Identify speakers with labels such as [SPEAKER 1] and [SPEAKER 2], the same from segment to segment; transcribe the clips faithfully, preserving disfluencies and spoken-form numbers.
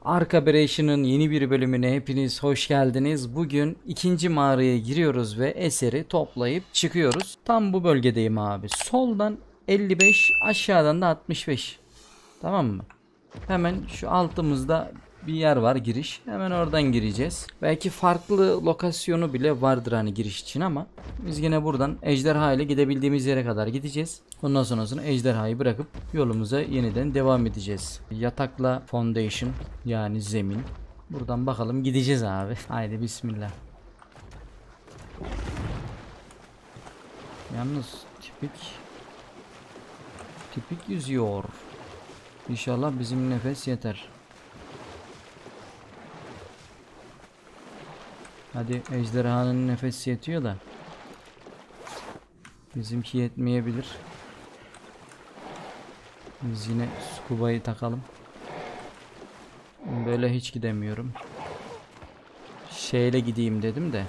[SPEAKER 1] Ark Operation'ın yeni bir bölümüne hepiniz hoş geldiniz. Bugün ikinci mağaraya giriyoruz ve eseri toplayıp çıkıyoruz. Tam bu bölgedeyim abi. Soldan elli beş, aşağıdan da altmış beş. Tamam mı? Hemen şu altımızda bir yer var, giriş. Hemen oradan gireceğiz. Belki farklı lokasyonu bile vardır hani giriş için ama biz yine buradan ejderha ile gidebildiğimiz yere kadar gideceğiz. Ondan sonrasında ejderhayı bırakıp yolumuza yeniden devam edeceğiz. Yatakla foundation, yani zemin. Buradan bakalım gideceğiz abi. Haydi bismillah. Yalnız tipik tipik yüzüyor. İnşallah bizim nefes yeter. Hadi, ejderhanın nefes yetiyor da bizimki yetmeyebilir. Biz yine scubayı takalım. Böyle hiç gidemiyorum. Şeyle gideyim dedim de.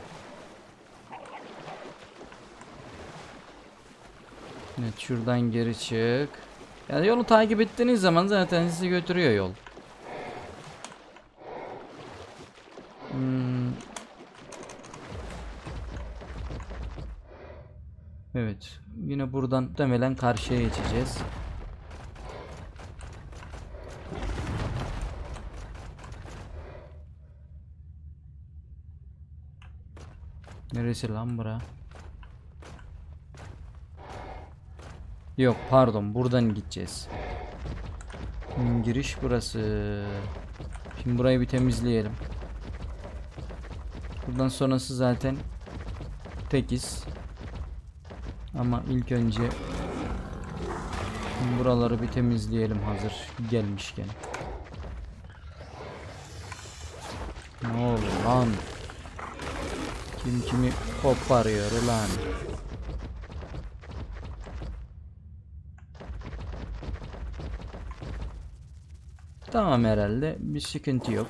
[SPEAKER 1] Evet, şuradan geri çık. Yani yolu takip ettiğiniz zaman zaten sizi götürüyor yol. Hmm. Evet. Yine buradan muhtemelen karşıya geçeceğiz. Neresi lan bura? Yok pardon, buradan gideceğiz. Hmm, giriş burası. Şimdi burayı bir temizleyelim. Buradan sonrası zaten tekiz. Ama ilk önce buraları bir temizleyelim hazır gelmişken. Ne oluyor lan? Kim kimi koparıyor lan? Tamam, herhalde bir sıkıntı yok.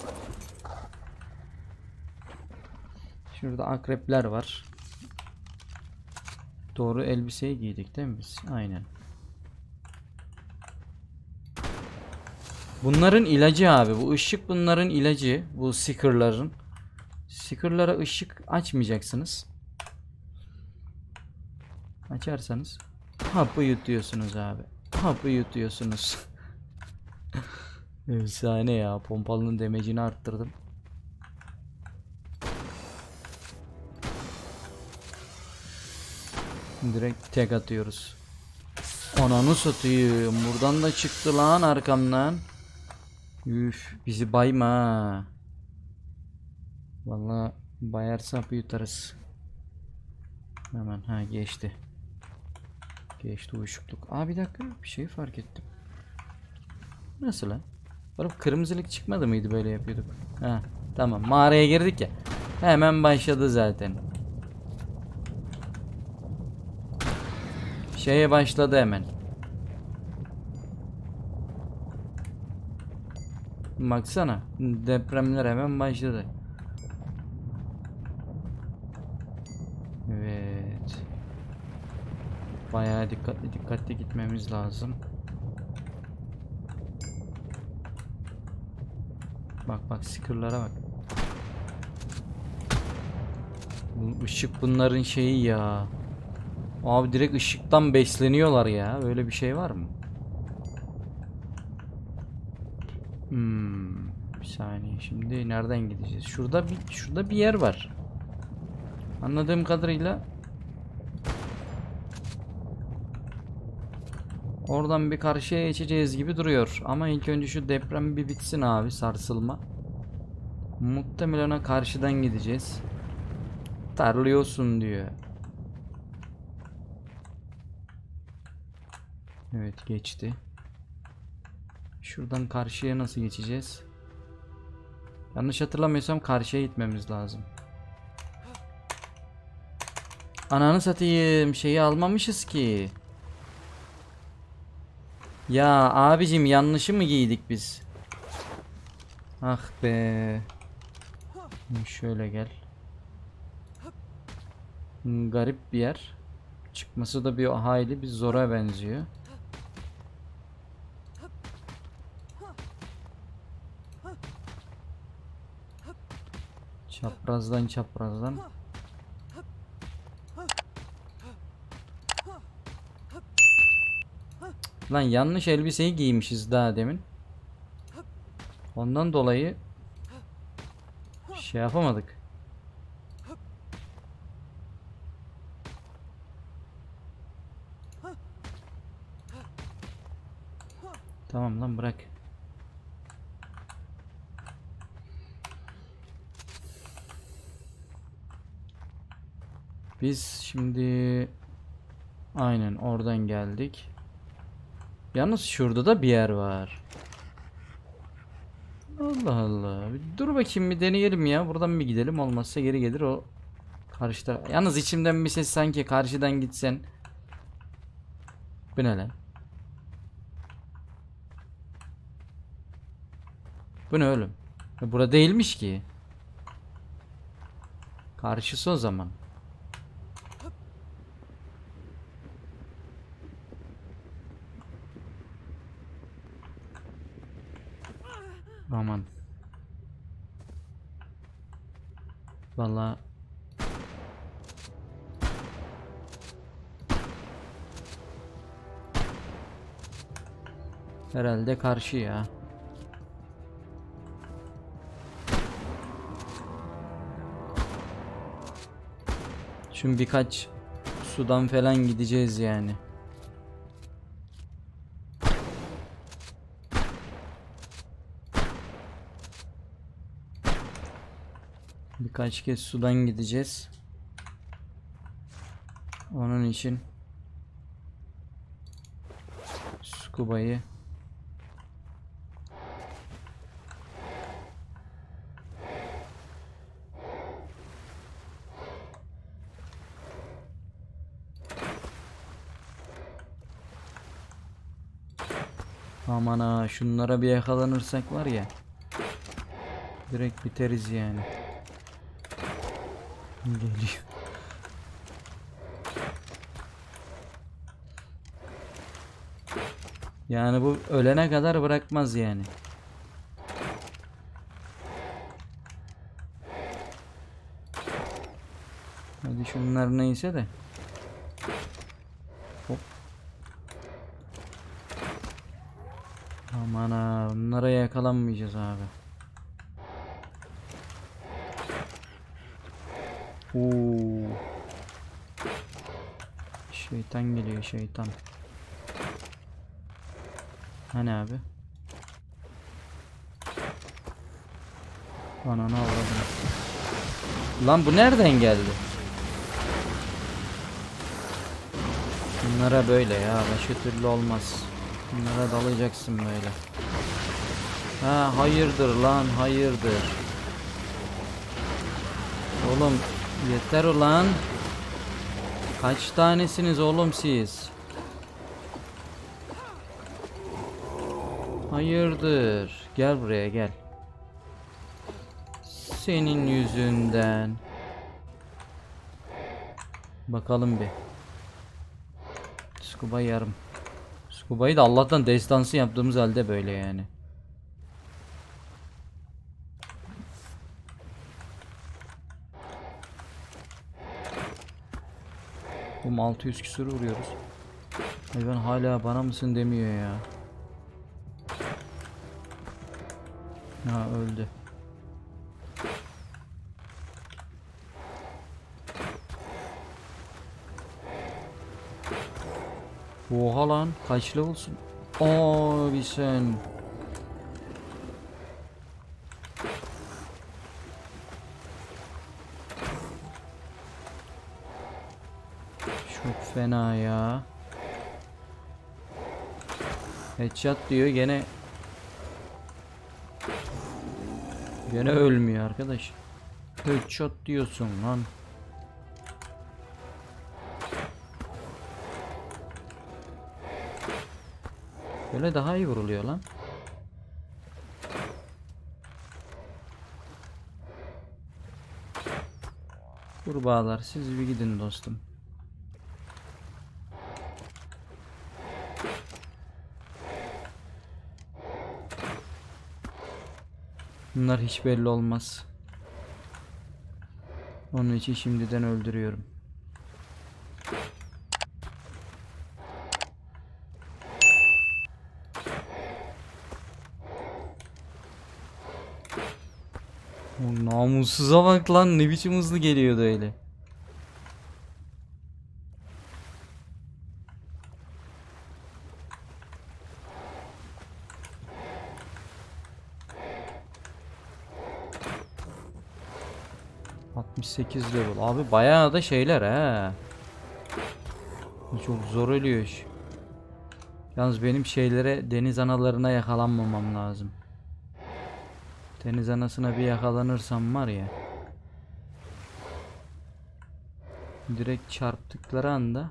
[SPEAKER 1] Şurada akrepler var. Doğru elbiseyi giydik değil mi biz? Aynen. Bunların ilacı abi. Bu ışık bunların ilacı. Bu seeker'ların. Seeker'lara ışık açmayacaksınız. Açarsanız hapı yutuyorsunuz abi. Hapı yutuyorsunuz. Efsane ya. Pompalının demecini arttırdım. Direkt tek atıyoruz. Ananı satayım. Buradan da çıktı lan arkamdan. Üf, bizi bayma. Vallahi bayarsa hapı yutarız. Hemen ha geçti. Geçti uyuşukluk. Aa bir dakika, bir şey fark ettim. Nasıl lan? Oğlum kırmızılık çıkmadı mıydı böyle yapıyorduk? Ha tamam, mağaraya girdik ya. Hemen başladı zaten. Şeye başladı hemen. Baksana, depremler hemen başladı. Evet. Bayağı dikkatli dikkatli gitmemiz lazım. Bak bak, sticker'lara bak. Bu ışık bunların şeyi ya. Abi direkt ışıktan besleniyorlar ya. Öyle bir şey var mı? Hmm, bir saniye, şimdi nereden gideceğiz? Şurada bir şurada bir yer var. Anladığım kadarıyla oradan bir karşıya geçeceğiz gibi duruyor. Ama ilk önce şu deprem bir bitsin abi, sarsılma. Muhtemelen ona karşıdan gideceğiz. Tarlıyorsun diyor. Evet, geçti. Şuradan karşıya nasıl geçeceğiz? Yanlış hatırlamıyorsam karşıya gitmemiz lazım. Ananı satayım, şeyi almamışız ki. Ya abicim, yanlışı mı giydik biz? Ah be. Şöyle gel. Garip bir yer. Çıkması da bir hayli bir zora benziyor. Çaprazdan çaprazdan. Lan yanlış elbiseyi giymişiz daha demin. Ondan dolayı şey yapamadık. Tamam lan bırak. Biz şimdi aynen oradan geldik. Yalnız şurada da bir yer var. Allah Allah. Bir dur bakayım, bir deneyelim ya. Buradan bir gidelim. Olmazsa geri gelir o. Karşıda. Yalnız içimden bir ses sanki karşıdan gitsen. Bu ne lan? Bu ne oğlum? Ya bura değilmiş ki. Karşısı o zaman. Aman. Vallahi herhalde karşı ya. Şimdi birkaç sudan falan gideceğiz yani. Birkaç kez sudan gideceğiz. Onun için Scuba'yı aman ha, şunlara bir yakalanırsak var ya, direkt biteriz yani. Geliyor. Yani bu ölene kadar bırakmaz yani. Hadi şunlar neyse de. Hop. Aman ha, bunlara yakalanmayacağız abi. Oo. Şeytan geliyor, şeytan. Hani abi? Ananı avradım. Lan bu nereden geldi? Bunlara böyle ya, başka türlü olmaz. Bunlara dalacaksın böyle. Ha hayırdır lan, hayırdır. Oğlum yeter ulan. Kaç tanesiniz oğlum siz? Hayırdır? Gel buraya gel. Senin yüzünden. Bakalım bir. Scuba yarım. Scuba'yı da Allah'tan destansı yaptığımız halde böyle yani. Bu altı yüz küsur vuruyoruz. Hayvan hala bana mısın demiyor ya. Ha öldü. Oha lan, kaç level'sın? Abi sen. Çok fena ya. Headshot diyor gene. Gene ölmüyor arkadaş. Headshot diyorsun lan. Böyle daha iyi vuruluyor lan. Kurbağalar siz bir gidin dostum. Bunlar hiç belli olmaz. Onun için şimdiden öldürüyorum. O namussuza bak lan, ne biçim hızlı geliyordu öyle. altmış sekiz level. Abi bayağı da şeyler he. Çok zor ölüyor iş. Yalnız benim şeylere, deniz analarına yakalanmamam lazım. Deniz anasına bir yakalanırsam var ya. Direkt çarptıkları anda.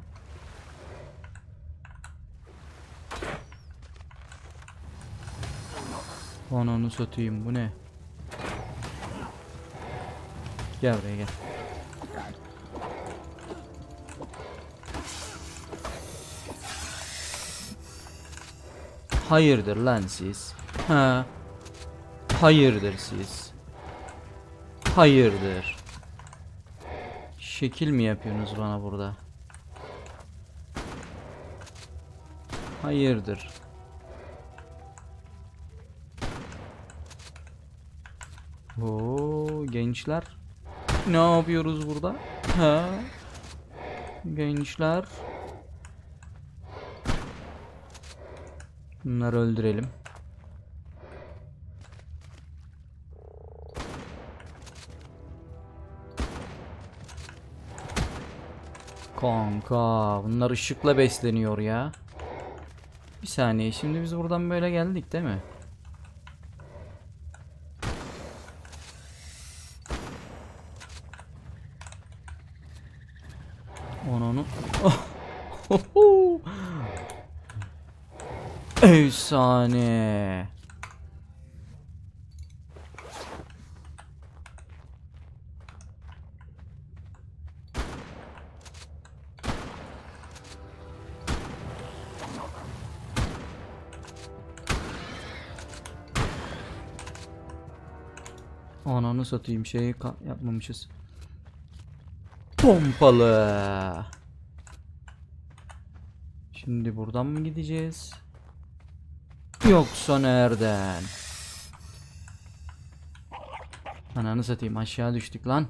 [SPEAKER 1] Onu satayım, bu ne? Gel buraya gel. Hayırdır lan siz? Ha? Hayırdır siz? Hayırdır? Şekil mi yapıyorsunuz bana burada? Hayırdır? Oo gençler. Ne yapıyoruz burada? Ha? Gençler. Bunları öldürelim. Kanka bunlar ışıkla besleniyor ya. Bir saniye, şimdi biz buradan böyle geldik değil mi? Onu onu. Efsane. Ananı satayım, şeyi yapmamışız. Pompalı. Şimdi buradan mı gideceğiz? Yoksa nereden? Ananı satayım, aşağı düştük lan.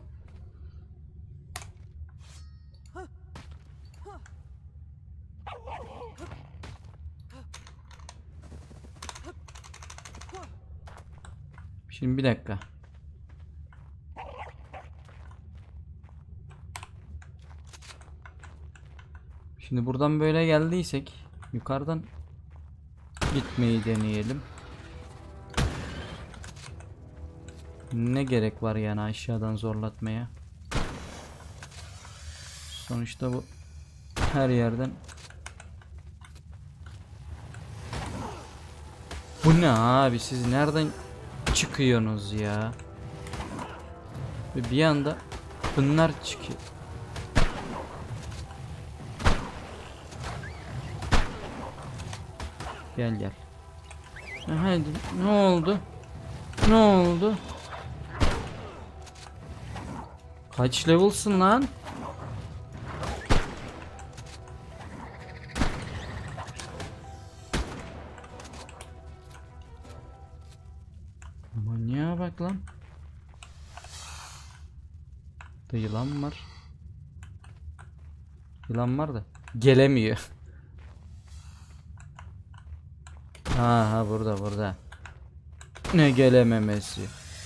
[SPEAKER 1] Şimdi bir dakika. Şimdi buradan böyle geldiysek yukarıdan gitmeyi deneyelim. Ne gerek var yani aşağıdan zorlatmaya? Sonuçta bu her yerden. Bu ne abi, siz nereden çıkıyorsunuz ya? Ve bir anda bunlar çıkıyor. Gel gel. Hadi, ne oldu? Ne oldu? Kaç level'sın lan? Manyağa bak lan. Da yılan var. Yılan var da gelemiyor. Ha ha, burada burada. Ne gelememesi.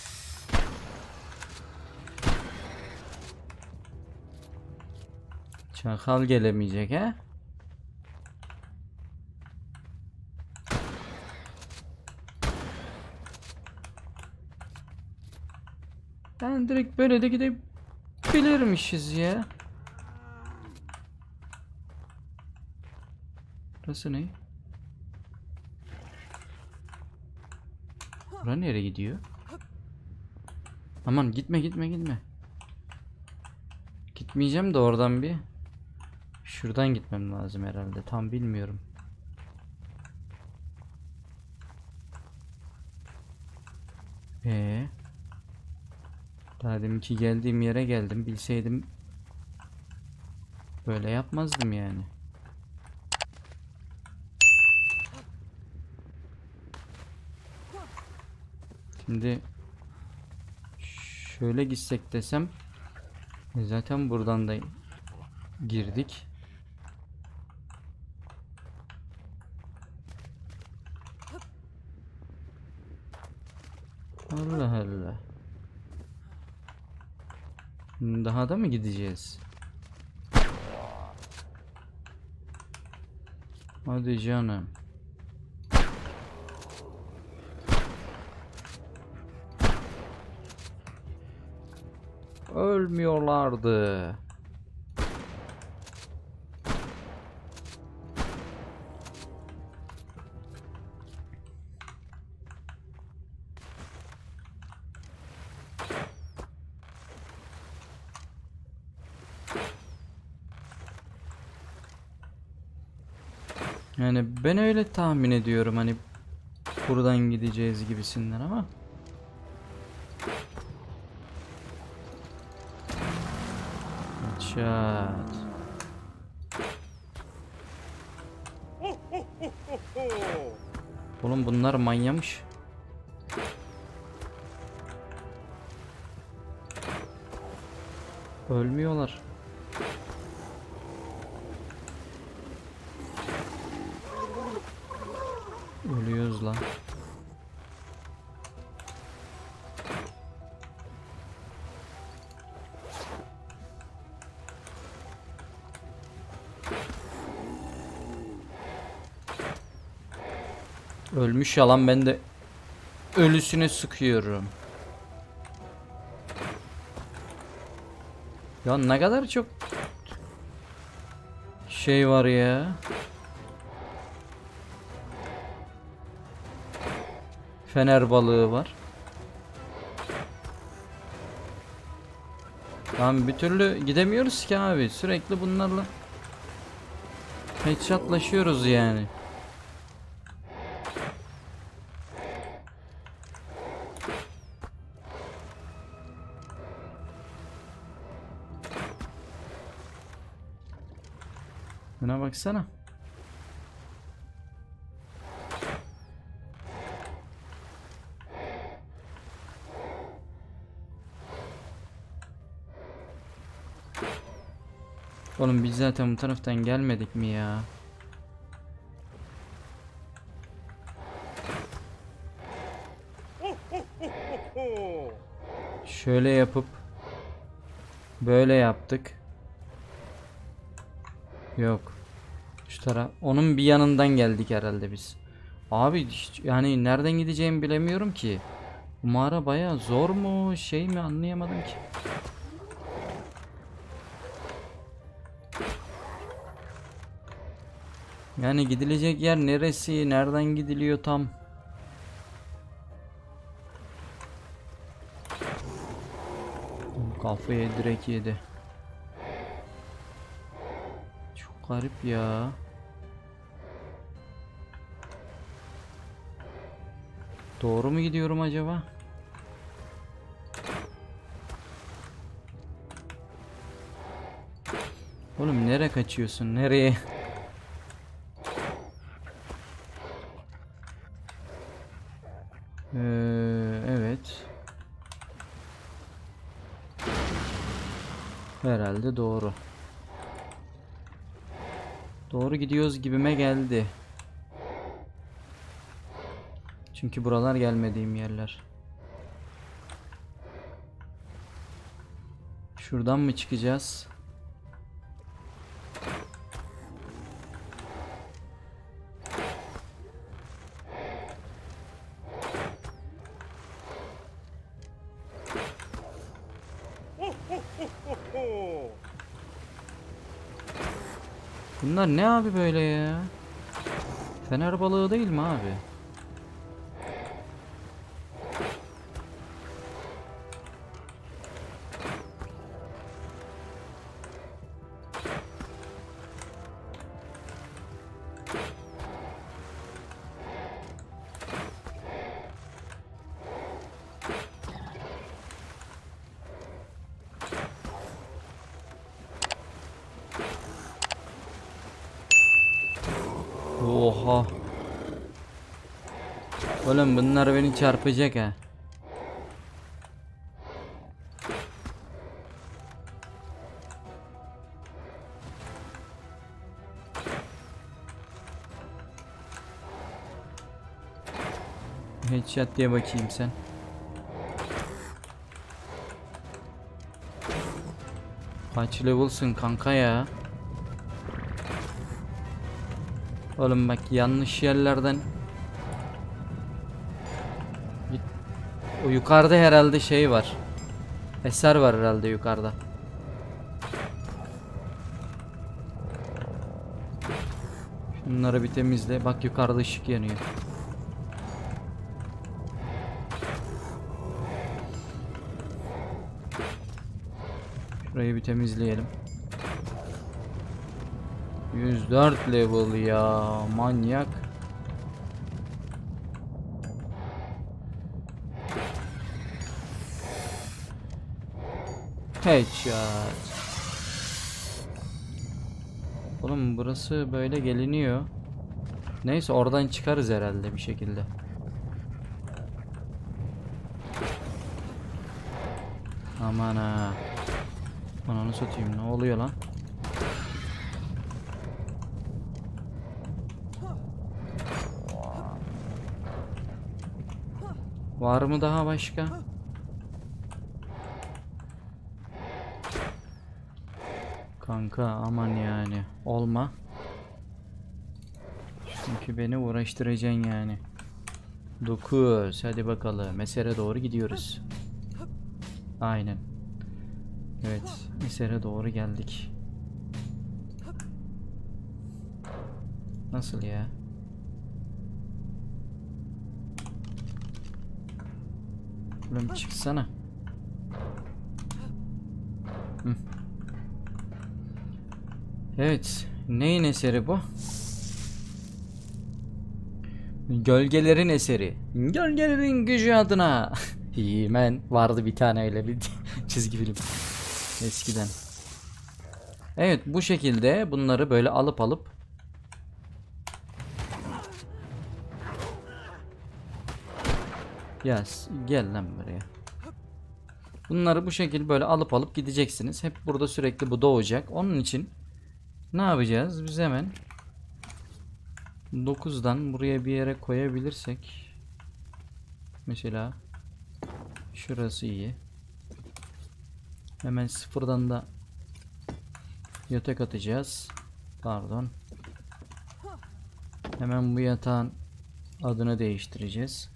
[SPEAKER 1] Çakal gelemeyecek he? Ben direkt böyle de gidebilirmişiz ya. Burası ne? Bura nereye gidiyor? Aman gitme gitme gitme. Gitmeyeceğim de oradan bir. Şuradan gitmem lazım herhalde. Tam bilmiyorum. Ee. Daha deminki geldiğim yere geldim. Bilseydim böyle yapmazdım yani. Şimdi şöyle gitsek desem, e zaten buradan da girdik. Allah Allah. Daha da mı gideceğiz? Hadi canım. Ölmüyorlardı. Yani ben öyle tahmin ediyorum, hani buradan gideceğiz gibisinden ama. Çat. Oğlum bunlar manyamış. Ölmüyorlar. Ölüyoruz lan. Ölmüş yalan, ben de ölüsüne sıkıyorum. Ya ne kadar çok şey var ya. Fener balığı var. Tamam, bir türlü gidemiyoruz ki abi. Sürekli bunlarla headshotlaşıyoruz yani. Buna baksana. Oğlum biz zaten bu taraftan gelmedik mi ya? Şöyle yapıp böyle yaptık. Yok. Şu taraf. Onun bir yanından geldik herhalde biz. Abi hiç, yani nereden gideceğimi bilemiyorum ki. Bu mağara bayağı zor mu, şey mi, anlayamadım ki. Yani gidilecek yer neresi? Nereden gidiliyor tam? Kafayı direkt yedi. Çok garip ya. Doğru mu gidiyorum acaba? Oğlum nereye kaçıyorsun? Nereye? Ee, evet. Herhalde doğru. Doğru gidiyoruz gibime geldi. Çünkü buralar gelmediğim yerler. Şuradan mı çıkacağız? Bunlar ne abi böyle ya? Fener balığı değil mi abi? Oha. Oğlum bunlar beni çarpacak ha. Headshot diye bakayım sen. Kaç level'sın kanka ya? Oğlum bak yanlış yerlerden. Git. O yukarıda herhalde şey var. Eser var herhalde yukarıda. Şunları bir temizle. Bak yukarıda ışık yanıyor. Şurayı bir temizleyelim. yüz dört level ya, manyak. Headshot. Oğlum burası böyle geliniyor. Neyse oradan çıkarız herhalde bir şekilde. Aman ha. Ananı satayım, ne oluyor lan? Var mı daha başka? Kanka aman yani. Olma. Çünkü beni uğraştıracaksın yani. dokuz. Hadi bakalım. Mesere doğru gidiyoruz. Aynen. Evet. Mesere doğru geldik. Nasıl ya? Oğlum çıksana. Hı. Evet. Neyin eseri bu? Gölgelerin eseri. Gölgelerin gücü adına. He-Man vardı bir tane öyle bir çizgi film. Eskiden. Evet bu şekilde bunları böyle alıp alıp Yes, gel lan buraya. Bunları bu şekilde böyle alıp alıp gideceksiniz. Hep burada sürekli bu doğacak. Onun için ne yapacağız? Biz hemen dokuzdan buraya bir yere koyabilirsek. Mesela şurası iyi. Hemen sıfırdan da yatak atacağız. Pardon. Hemen bu yatağın adını değiştireceğiz.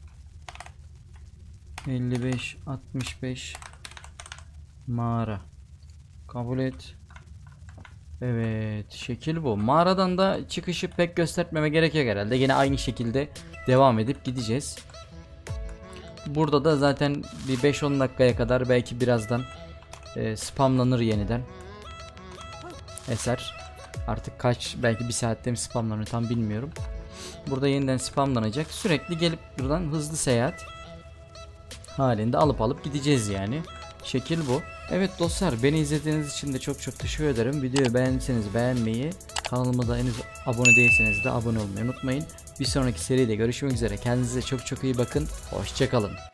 [SPEAKER 1] elli beş altmış beş mağara. Kabul et. Evet, şekil bu. Mağaradan da çıkışı pek göstermeme gerek yok herhalde. Yine aynı şekilde devam edip gideceğiz. Burada da zaten bir beş on dakikaya kadar belki birazdan e, spamlanır yeniden. Eser. Artık kaç, belki bir saatte mi spamlanır tam bilmiyorum. Burada yeniden spamlanacak. Sürekli gelip buradan hızlı seyahat halinde alıp alıp gideceğiz yani. Şekil bu. Evet dostlar, beni izlediğiniz için de çok çok teşekkür ederim. Videoyu beğendiyseniz beğenmeyi, kanalıma da henüz abone değilseniz de abone olmayı unutmayın. Bir sonraki seride görüşmek üzere. Kendinize çok çok iyi bakın. Hoşça kalın.